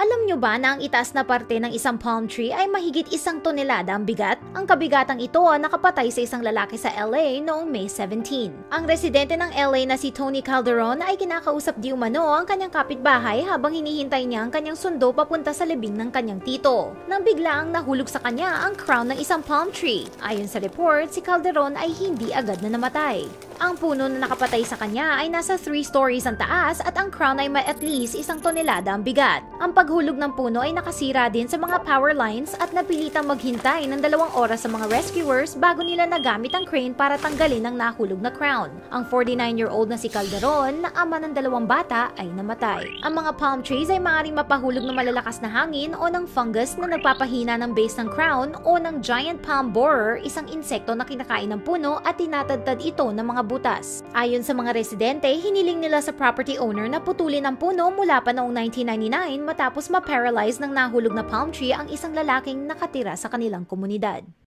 Alam nyo ba na ang itaas na parte ng isang palm tree ay mahigit 1 tonelada ang bigat? Ang kabigatang ito nakapatay sa isang lalaki sa LA noong May 17. Ang residente ng LA na si Tony Calderon ay kinakausap di umano ang kanyang kapitbahay habang hinihintay niya ang kanyang sundo papunta sa libing ng kanyang tito. Nang biglaang nahulog sa kanya ang crown ng isang palm tree. Ayon sa report, si Calderon ay hindi agad na namatay. Ang puno na nakapatay sa kanya ay nasa 3 stories ang taas at ang crown ay may at least 1 tonelada ang bigat. Ang paghulog ng puno ay nakasira din sa mga power lines at napilitang maghintay ng 2 oras sa mga rescuers bago nila nagamit ang crane para tanggalin ang nahulog na crown. Ang 49-year-old na si Calderon, na ama ng 2 bata, ay namatay. Ang mga palm trees ay maaaring mapahulog ng malalakas na hangin o ng fungus na nagpapahina ng base ng crown o ng giant palm borer, isang insekto na kinakain ng puno at tinatadtad ito ng mga butas. Ayon sa mga residente, hiniling nila sa property owner na putulin ang puno mula pa noong 1999 matapos ma-paralyze ng nahulog na palm tree ang isang lalaking nakatira sa kanilang komunidad.